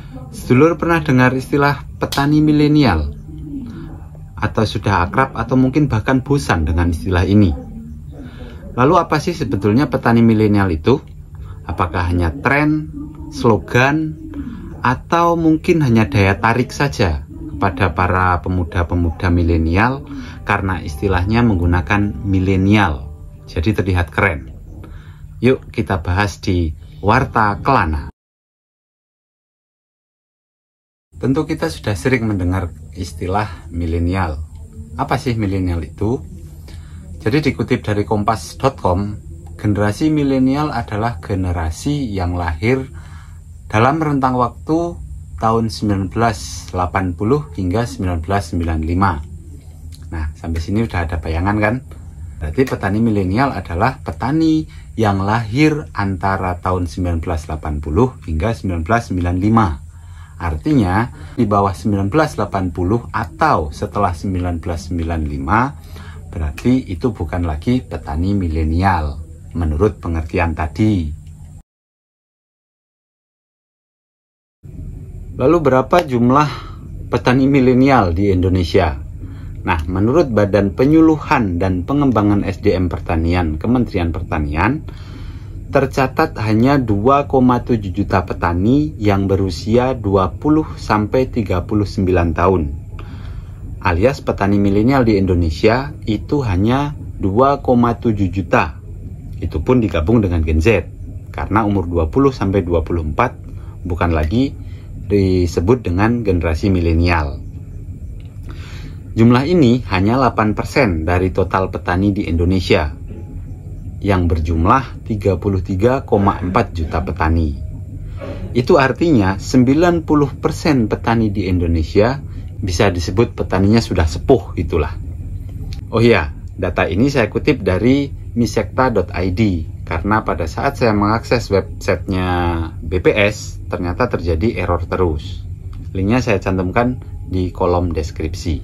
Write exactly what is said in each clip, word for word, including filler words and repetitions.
Sedulur pernah dengar istilah petani milenial? Atau sudah akrab atau mungkin bahkan bosan dengan istilah ini? Lalu apa sih sebetulnya petani milenial itu? Apakah hanya tren, slogan, atau mungkin hanya daya tarik saja kepada para pemuda-pemuda milenial karena istilahnya menggunakan milenial, jadi terlihat keren? Yuk kita bahas di Warta Kelana. Tentu kita sudah sering mendengar istilah milenial. Apa sih milenial itu? Jadi dikutip dari kompas titik com, generasi milenial adalah generasi yang lahir dalam rentang waktu tahun sembilan belas delapan puluh hingga sembilan belas sembilan puluh lima. Nah, sampai sini udah ada bayangan kan? Berarti petani milenial adalah petani yang lahir antara tahun sembilan belas delapan puluh hingga sembilan belas sembilan puluh lima. Artinya, di bawah sembilan belas delapan puluh atau setelah sembilan belas sembilan puluh lima, berarti itu bukan lagi petani milenial menurut pengertian tadi. Lalu berapa jumlah petani milenial di Indonesia? Nah, menurut Badan Penyuluhan dan Pengembangan S D M Pertanian Kementerian Pertanian, tercatat hanya dua koma tujuh juta petani yang berusia dua puluh sampai tiga puluh sembilan tahun. Alias petani milenial di Indonesia itu hanya dua koma tujuh juta. Itu pun digabung dengan Gen Z. Karena umur dua puluh sampai dua puluh empat bukan lagi disebut dengan generasi milenial. Jumlah ini hanya delapan persen dari total petani di Indonesia yang berjumlah tiga puluh tiga koma empat juta petani. Itu artinya sembilan puluh persen petani di Indonesia bisa disebut petaninya sudah sepuh itulah. Oh iya, data ini saya kutip dari misekta titik i d karena pada saat saya mengakses websitenya B P S ternyata terjadi error terus. Linknya saya cantumkan di kolom deskripsi.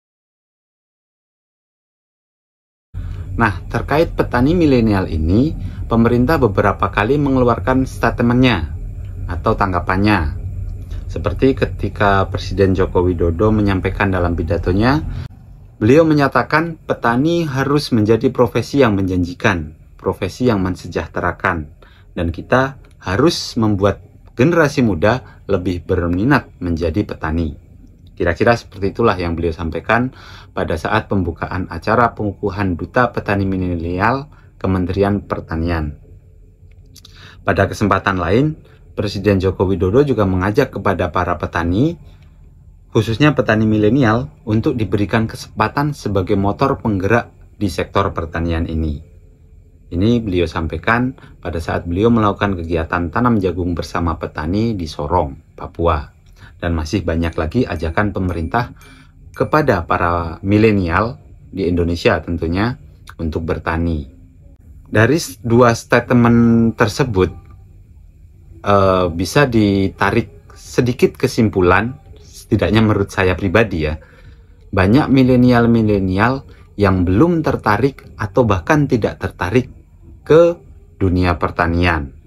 Nah, terkait petani milenial ini, pemerintah beberapa kali mengeluarkan statementnya atau tanggapannya. Seperti ketika Presiden Joko Widodo menyampaikan dalam pidatonya, beliau menyatakan petani harus menjadi profesi yang menjanjikan, profesi yang mensejahterakan, dan kita harus membuat generasi muda lebih berminat menjadi petani. Kira-kira seperti itulah yang beliau sampaikan pada saat pembukaan acara pengukuhan Duta Petani Milenial Kementerian Pertanian. Pada kesempatan lain, Presiden Joko Widodo juga mengajak kepada para petani, khususnya petani milenial, untuk diberikan kesempatan sebagai motor penggerak di sektor pertanian ini. Ini beliau sampaikan pada saat beliau melakukan kegiatan tanam jagung bersama petani di Sorong, Papua. Dan masih banyak lagi ajakan pemerintah kepada para milenial di Indonesia tentunya untuk bertani. Dari dua statement tersebut uh, bisa ditarik sedikit kesimpulan, setidaknya menurut saya pribadi ya, banyak milenial-milenial yang belum tertarik atau bahkan tidak tertarik ke dunia pertanian.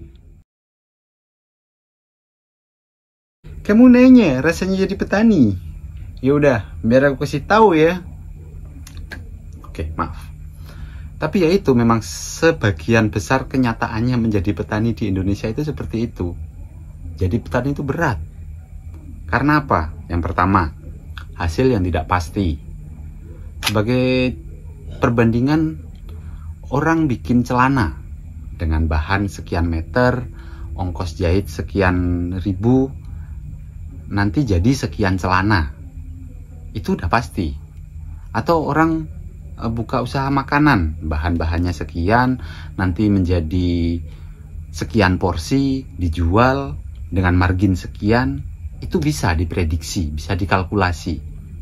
Kamu nanya rasanya jadi petani? Ya udah, biar aku kasih tahu ya. Oke, maaf. Tapi ya itu memang sebagian besar kenyataannya menjadi petani di Indonesia itu seperti itu. Jadi petani itu berat. Karena apa? Yang pertama, hasil yang tidak pasti. Sebagai perbandingan, orang bikin celana dengan bahan sekian meter, ongkos jahit sekian ribu, nanti jadi sekian celana. Itu udah pasti. Atau orang e, buka usaha makanan, bahan-bahannya sekian, nanti menjadi sekian porsi, dijual dengan margin sekian, itu bisa diprediksi, bisa dikalkulasi.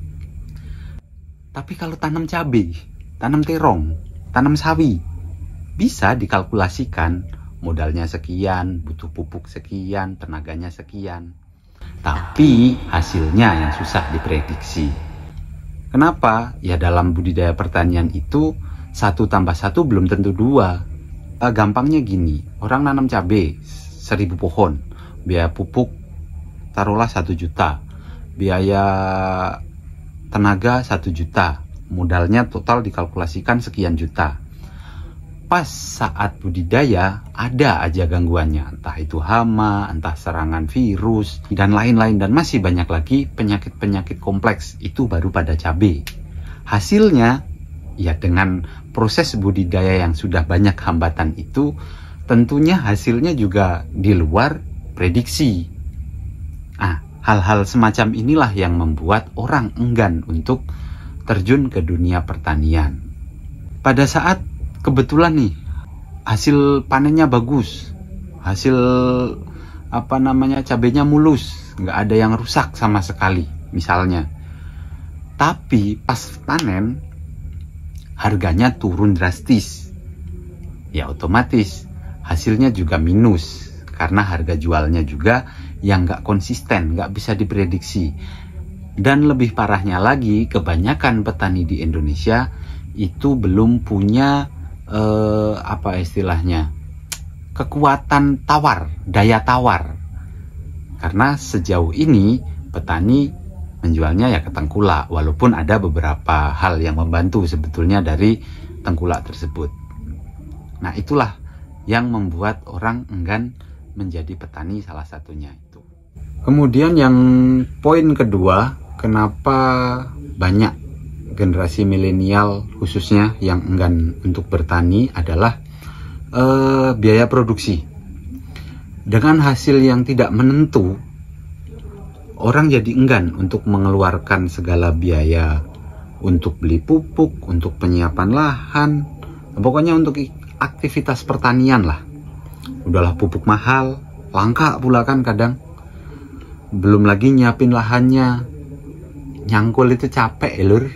Tapi kalau tanam cabai, tanam terong, tanam sawi, bisa dikalkulasikan, modalnya sekian, butuh pupuk sekian, tenaganya sekian. Tapi hasilnya yang susah diprediksi. Kenapa? Ya dalam budidaya pertanian itu satu tambah satu belum tentu dua. Gampangnya gini, orang nanam cabai seribu pohon, biaya pupuk taruhlah satu juta, biaya tenaga satu juta, modalnya total dikalkulasikan sekian juta. Pas saat budidaya ada aja gangguannya, entah itu hama, entah serangan virus, dan lain-lain, dan masih banyak lagi penyakit-penyakit kompleks. Itu baru pada cabai. Hasilnya, ya dengan proses budidaya yang sudah banyak hambatan itu, tentunya hasilnya juga di luar prediksi. Nah, hal-hal semacam inilah yang membuat orang enggan untuk terjun ke dunia pertanian. Pada saat kebetulan nih hasil panennya bagus, hasil apa namanya cabenya mulus, nggak ada yang rusak sama sekali misalnya, tapi pas panen harganya turun drastis, ya otomatis hasilnya juga minus karena harga jualnya juga yang nggak konsisten, nggak bisa diprediksi. Dan lebih parahnya lagi, kebanyakan petani di Indonesia itu belum punya Eh, apa istilahnya, kekuatan tawar, daya tawar, karena sejauh ini petani menjualnya ya ke tengkulak, walaupun ada beberapa hal yang membantu sebetulnya dari tengkulak tersebut. Nah, itulah yang membuat orang enggan menjadi petani, salah satunya itu. Kemudian yang poin kedua, kenapa banyak generasi milenial khususnya yang enggan untuk bertani adalah eh, biaya produksi. Dengan hasil yang tidak menentu, orang jadi enggan untuk mengeluarkan segala biaya untuk beli pupuk, untuk penyiapan lahan, pokoknya untuk aktivitas pertanian lah. Udahlah pupuk mahal, langka pula kan kadang. Belum lagi nyiapin lahannya, nyangkul itu capek ya lur.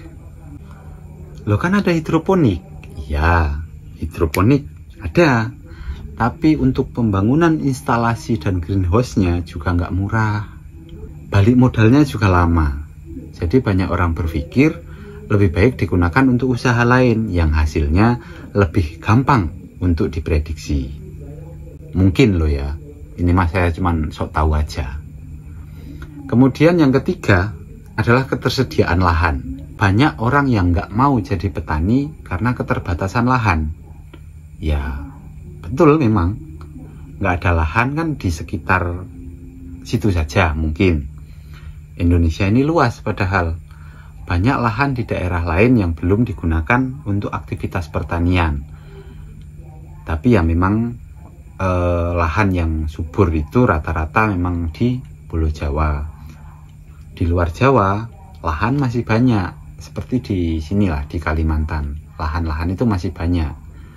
Loh kan ada hidroponik? Ya, hidroponik ada. Tapi untuk pembangunan instalasi dan greenhouse-nya juga nggak murah. Balik modalnya juga lama. Jadi banyak orang berpikir lebih baik digunakan untuk usaha lain yang hasilnya lebih gampang untuk diprediksi. Mungkin loh ya, ini mah saya cuman sok tahu aja. Kemudian yang ketiga adalah ketersediaan lahan. Banyak orang yang nggak mau jadi petani karena keterbatasan lahan. Ya, betul memang. Nggak ada lahan kan di sekitar situ saja mungkin. Indonesia ini luas padahal. Banyak lahan di daerah lain yang belum digunakan untuk aktivitas pertanian. Tapi ya memang eh, lahan yang subur itu rata-rata memang di Pulau Jawa. Di luar Jawa, lahan masih banyak. Seperti di sinilah di Kalimantan, lahan-lahan itu masih banyak.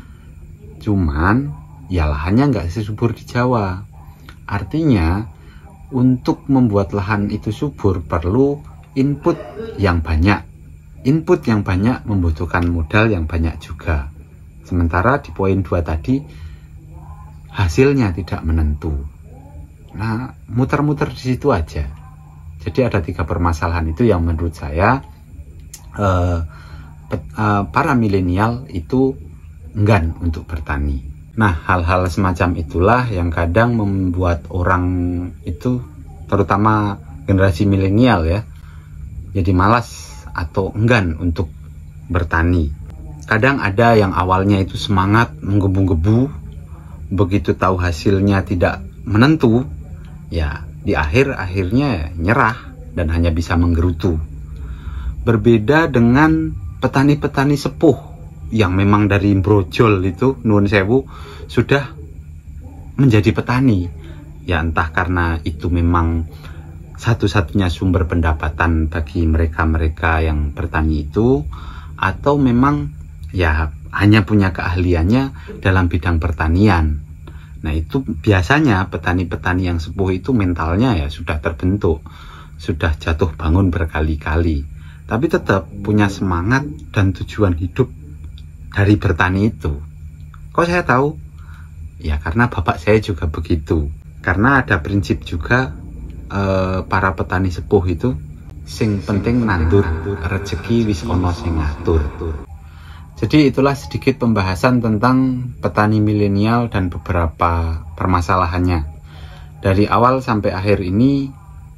Cuman ya lahannya nggak sesubur di Jawa. Artinya untuk membuat lahan itu subur perlu input yang banyak. Input yang banyak membutuhkan modal yang banyak juga. Sementara di poin dua tadi hasilnya tidak menentu. Nah, muter-muter di situ aja. Jadi ada tiga permasalahan itu yang menurut saya Uh, pet, uh, para milenial itu enggan untuk bertani. Nah, hal-hal semacam itulah yang kadang membuat orang itu, terutama generasi milenial ya, jadi malas atau enggan untuk bertani. Kadang ada yang awalnya itu semangat menggebu-gebu, begitu tahu hasilnya tidak menentu, ya di akhir akhirnya nyerah dan hanya bisa menggerutu. Berbeda dengan petani-petani sepuh yang memang dari brojol itu, nuwun sewu, sudah menjadi petani. Ya entah karena itu memang satu-satunya sumber pendapatan bagi mereka-mereka yang bertani itu, atau memang ya hanya punya keahliannya dalam bidang pertanian. Nah itu biasanya petani-petani yang sepuh itu mentalnya ya sudah terbentuk, sudah jatuh bangun berkali-kali. Tapi tetap punya semangat dan tujuan hidup dari bertani itu. Kok saya tahu? Ya karena bapak saya juga begitu. Karena ada prinsip juga eh, para petani sepuh itu, sing penting nandur, rezeki wis ono sing ngatur. Jadi itulah sedikit pembahasan tentang petani milenial dan beberapa permasalahannya. Dari awal sampai akhir ini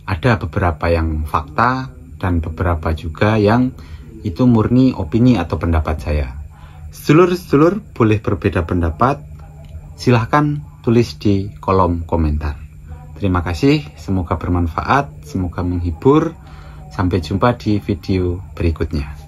ada beberapa yang fakta dan beberapa juga yang itu murni opini atau pendapat saya. Sedulur-sedulur boleh berbeda pendapat, silahkan tulis di kolom komentar. Terima kasih, semoga bermanfaat, semoga menghibur. Sampai jumpa di video berikutnya.